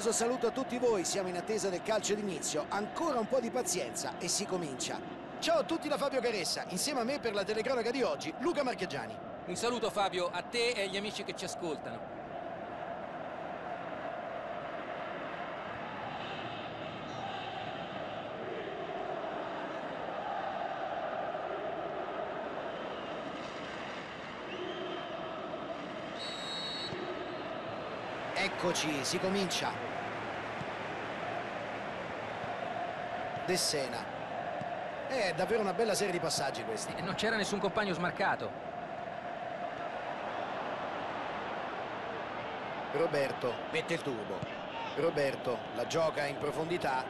caloroso saluto a tutti voi, siamo in attesa del calcio d'inizio, ancora un po' di pazienza e si comincia. Ciao a tutti da Fabio Caressa, insieme a me per la telecronaca di oggi, Luca Marchegiani. Un saluto Fabio, a te e agli amici che ci ascoltano. Eccoci, si comincia. De Sena. È davvero una bella serie di passaggi questi. Non c'era nessun compagno smarcato. Roberto mette il turbo. Roberto la gioca in profondità.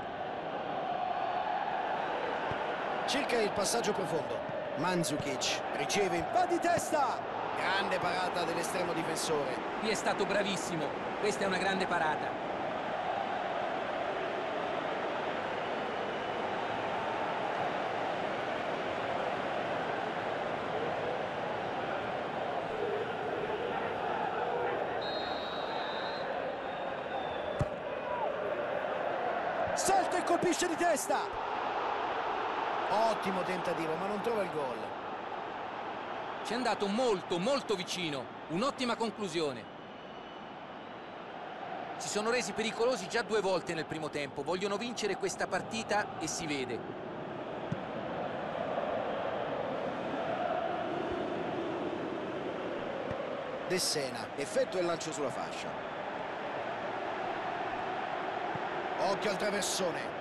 Cerca il passaggio profondo. Mandzukic riceve, va di testa! Grande parata dell'estremo difensore. Qui è stato bravissimo. Questa è una grande parata. Salta e colpisce di testa. Ottimo tentativo, ma non trova il gol. Ci è andato molto vicino. Un'ottima conclusione. Si sono resi pericolosi già 2 volte nel primo tempo. Vogliono vincere questa partita e si vede. De Sena effettua il lancio sulla fascia. Occhio al traversone.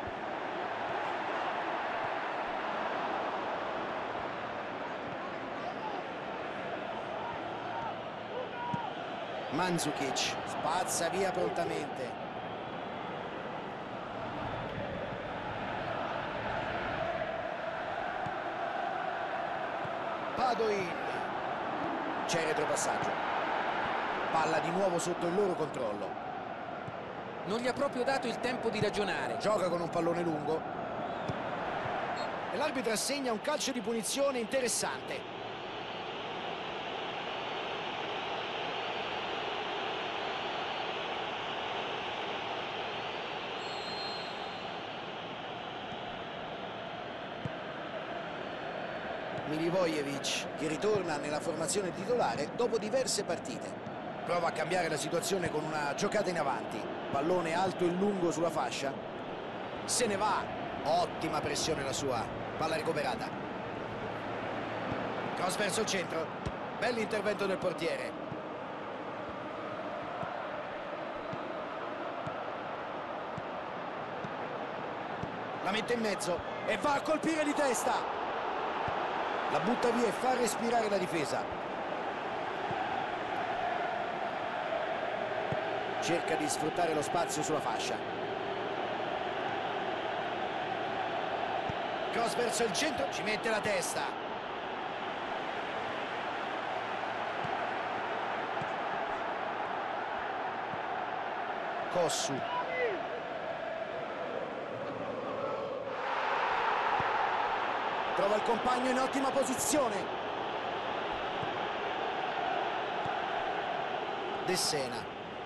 Mandzukic spazza via prontamente. Padoin. C'è il retropassaggio. Palla di nuovo sotto il loro controllo. Non gli ha proprio dato il tempo di ragionare. Gioca con un pallone lungo. E l'arbitro assegna un calcio di punizione interessante. Milivojevic che ritorna nella formazione titolare dopo diverse partite. Prova a cambiare la situazione con una giocata in avanti. Pallone alto e lungo sulla fascia. Se ne va. Ottima pressione la sua. Palla recuperata. Cross verso il centro. Bell'intervento del portiere. La mette in mezzo e va a colpire di testa. La butta via e fa respirare la difesa. Cerca di sfruttare lo spazio sulla fascia. Cross verso il centro, ci mette la testa. Kossu. Trova il compagno in ottima posizione. De Sena.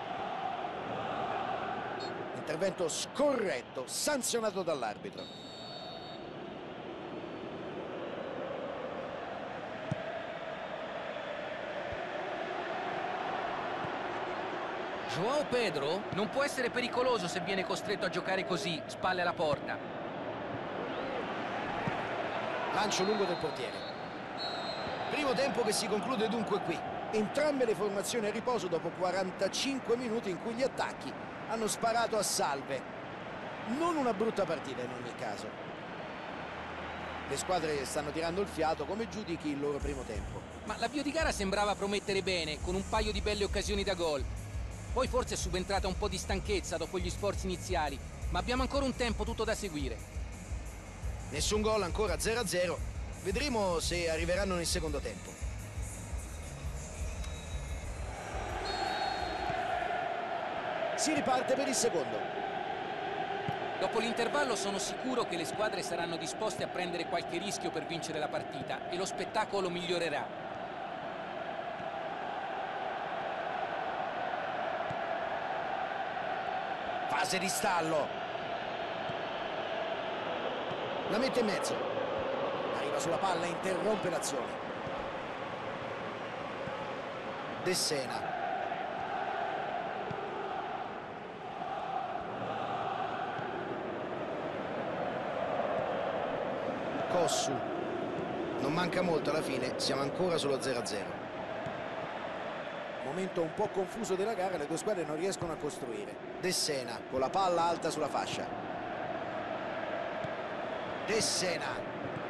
Intervento scorretto, sanzionato dall'arbitro. João Pedro non può essere pericoloso se viene costretto a giocare così, spalle alla porta. Lancio lungo del portiere. Primo tempo che si conclude dunque qui. Entrambe le formazioni a riposo dopo 45 minuti in cui gli attacchi hanno sparato a salve. Non una brutta partita in ogni caso. Le squadre stanno tirando il fiato. Come giudichi il loro primo tempo? Ma l'avvio di gara sembrava promettere bene, con un paio di belle occasioni da gol. Poi forse è subentrata un po' di stanchezza dopo gli sforzi iniziali, ma abbiamo ancora un tempo tutto da seguire. Nessun gol ancora, 0-0. Vedremo se arriveranno nel secondo tempo. Si riparte per il secondo. Dopo l'intervallo sono sicuro che le squadre saranno disposte a prendere qualche rischio per vincere la partita e lo spettacolo migliorerà. Fase di stallo. La mette in mezzo. Arriva sulla palla e interrompe l'azione. De Sena. Cossu. Non manca molto alla fine, siamo ancora sullo 0-0. Momento un po' confuso della gara, le due squadre non riescono a costruire. De Sena con la palla alta sulla fascia. De Sena.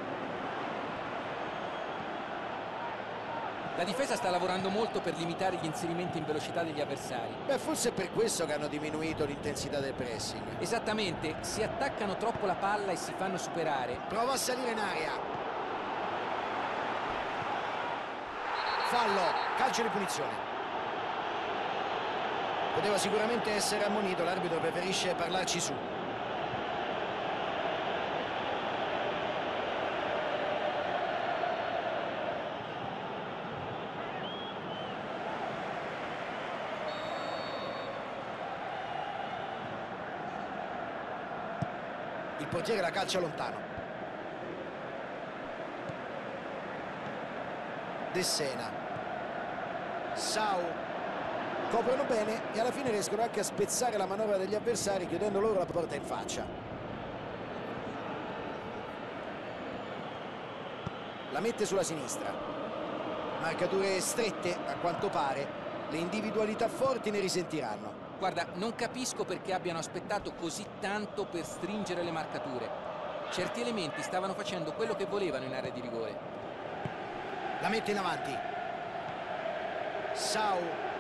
La difesa sta lavorando molto per limitare gli inserimenti in velocità degli avversari. Beh, forse è per questo che hanno diminuito l'intensità del pressing. Esattamente, si attaccano troppo la palla e si fanno superare. Prova a salire in aria. Fallo, calcio di punizione. Poteva sicuramente essere ammonito, l'arbitro preferisce parlarci su. Il portiere la calcia lontano. De Sena. Sau. Coprono bene e alla fine riescono anche a spezzare la manovra degli avversari chiudendo loro la porta in faccia. La mette sulla sinistra. Marcature strette a quanto pare. Le individualità forti ne risentiranno. Guarda, non capisco perché abbiano aspettato così tanto per stringere le marcature. Certi elementi stavano facendo quello che volevano in area di rigore. La mette in avanti. Sau.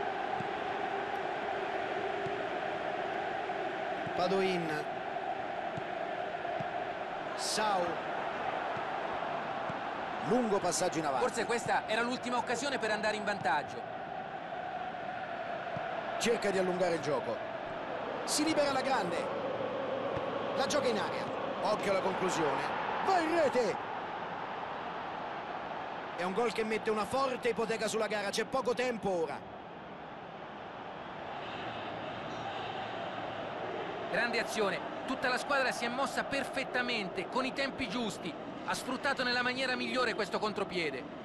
Padoin. Sau. Lungo passaggio in avanti. Forse questa era l'ultima occasione per andare in vantaggio. Cerca di allungare il gioco. Si libera la grande. La gioca in aria. Occhio alla conclusione. Va in rete. È un gol che mette una forte ipoteca sulla gara. C'è poco tempo ora. Grande azione. Tutta la squadra si è mossa perfettamente, con i tempi giusti. Ha sfruttato nella maniera migliore questo contropiede.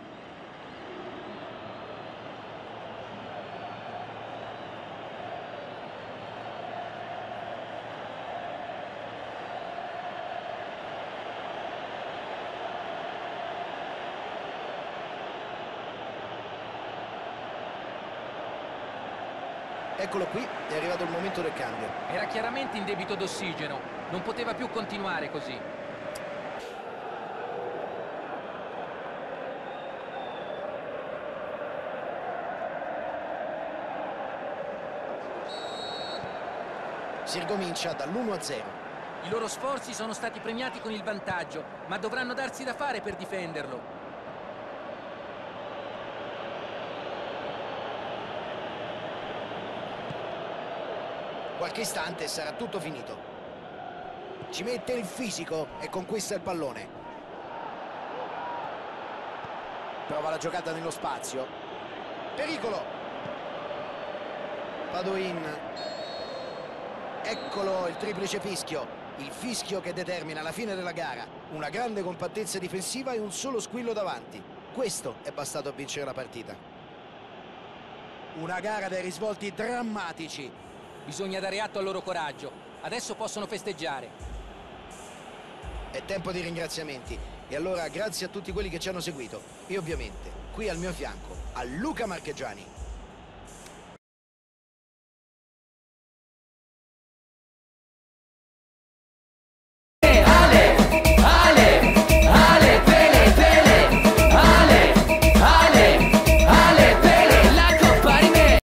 Eccolo qui, è arrivato il momento del cambio. Era chiaramente in debito d'ossigeno, non poteva più continuare così. Si ricomincia dall'1-0. I loro sforzi sono stati premiati con il vantaggio, ma dovranno darsi da fare per difenderlo. Qualche istante e sarà tutto finito. Ci mette il fisico e conquista il pallone. Prova la giocata nello spazio. Pericolo. Padoin. Eccolo il triplice fischio. Il fischio che determina la fine della gara. Una grande compattezza difensiva e un solo squillo davanti. Questo è bastato a vincere la partita. Una gara dai risvolti drammatici. Bisogna dare atto al loro coraggio. Adesso possono festeggiare. È tempo di ringraziamenti. E allora grazie a tutti quelli che ci hanno seguito. E ovviamente, qui al mio fianco, a Luca Marchegiani.